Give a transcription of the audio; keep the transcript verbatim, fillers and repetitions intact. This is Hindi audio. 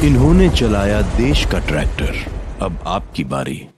इन्होंने चलाया देश का ट्रैक्टर, अब आपकी बारी।